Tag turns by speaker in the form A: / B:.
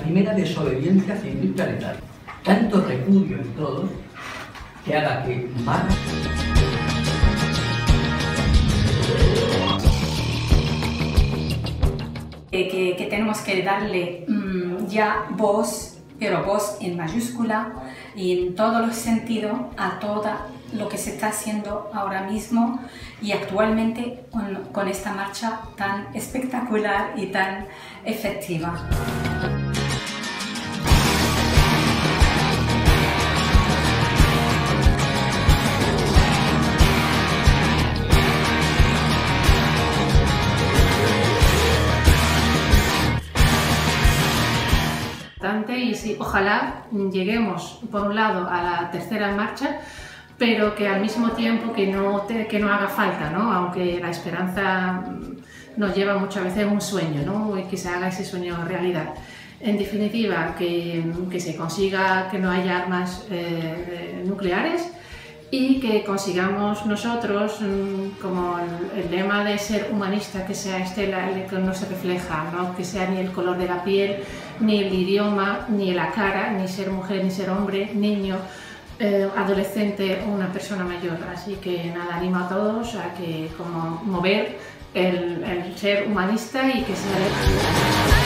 A: primera desobediencia civil planetaria. Tanto repudio en todos que haga que Mara...
B: Que tenemos que darle ya voz, pero voz en mayúscula y en todos los sentidos a todo lo que se está haciendo ahora mismo y actualmente con esta marcha tan espectacular y tan efectiva.
C: Y sí, ojalá lleguemos por un lado a la tercera marcha, pero que al mismo tiempo que no haga falta, ¿no? Aunque la esperanza nos lleva muchas veces a un sueño, ¿no? Y que se haga ese sueño realidad. En definitiva, que se consiga que no haya armas nucleares y que consigamos nosotros, como el lema de ser humanista, que sea que no se refleja, ¿no? Que sea ni el color de la piel, ni el idioma, ni la cara, ni ser mujer, ni ser hombre, niño, adolescente o una persona mayor. Así que nada, animo a todos a que como mover el ser humanista y que sea...